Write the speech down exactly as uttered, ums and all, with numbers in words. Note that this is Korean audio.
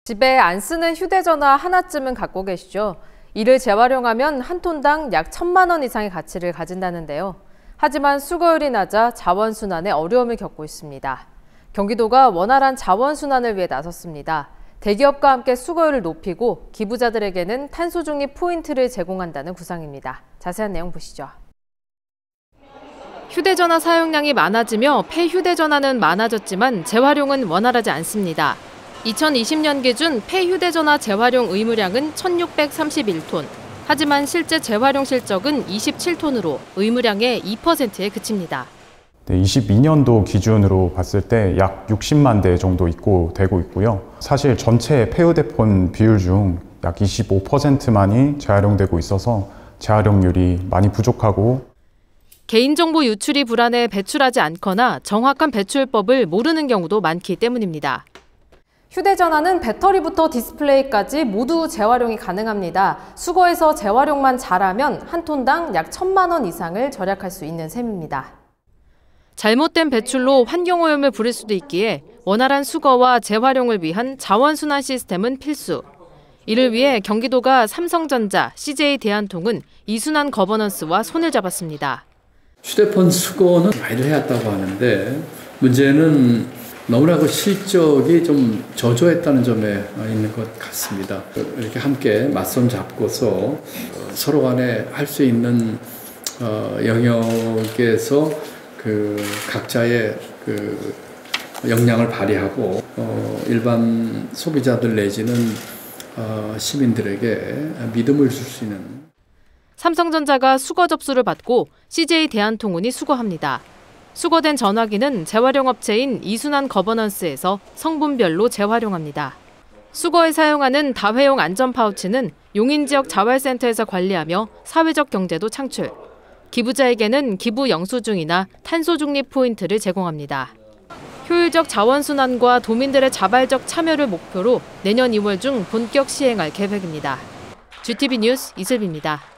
집에 안 쓰는 휴대전화 하나쯤은 갖고 계시죠? 이를 재활용하면 한 톤당 약 천만 원 이상의 가치를 가진다는데요. 하지만 수거율이 낮아 자원순환에 어려움을 겪고 있습니다. 경기도가 원활한 자원순환을 위해 나섰습니다. 대기업과 함께 수거율을 높이고 기부자들에게는 탄소 중립 포인트를 제공한다는 구상입니다. 자세한 내용 보시죠. 휴대전화 사용량이 많아지며 폐휴대전화는 많아졌지만 재활용은 원활하지 않습니다. 이천이십 년 기준 폐휴대전화 재활용 의무량은 천육백삼십일 톤. 하지만 실제 재활용 실적은 이십칠 톤으로 의무량의 이 퍼센트에 그칩니다. 네, 이십이 년도 기준으로 봤을 때 약 육십만 대 정도 있고 되고 있고요. 사실 전체 폐휴대폰 비율 중 약 이십오 퍼센트만이 재활용되고 있어서 재활용률이 많이 부족하고 개인정보 유출이 불안해 배출하지 않거나 정확한 배출법을 모르는 경우도 많기 때문입니다. 휴대전화는 배터리부터 디스플레이까지 모두 재활용이 가능합니다. 수거해서 재활용만 잘하면 한 톤당 약 천만 원 이상을 절약할 수 있는 셈입니다. 잘못된 배출로 환경오염을 부릴 수도 있기에 원활한 수거와 재활용을 위한 자원순환 시스템은 필수. 이를 위해 경기도가 삼성전자, 씨제이 대한통운 이순환 거버넌스와 손을 잡았습니다. 휴대폰 수거는 많이들 해왔다고 하는데 문제는 너무나 그 실적이 좀 저조했다는 점에 있는 것 같습니다. 이렇게 함께 맞손 잡고서 서로 간에 할 수 있는 영역에서 그 각자의 그 역량을 발휘하고 일반 소비자들 내지는 시민들에게 믿음을 줄 수 있는. 삼성전자가 수거 접수를 받고 씨제이 대한통운이 수거합니다. 수거된 전화기는 재활용 업체인 이순환 거버넌스에서 성분별로 재활용합니다. 수거에 사용하는 다회용 안전 파우치는 용인 지역 자활센터에서 관리하며 사회적 경제도 창출. 기부자에게는 기부 영수증이나 탄소 중립 포인트를 제공합니다. 효율적 자원순환과 도민들의 자발적 참여를 목표로 내년 이월 중 본격 시행할 계획입니다. 지티비 뉴스 이슬비입니다.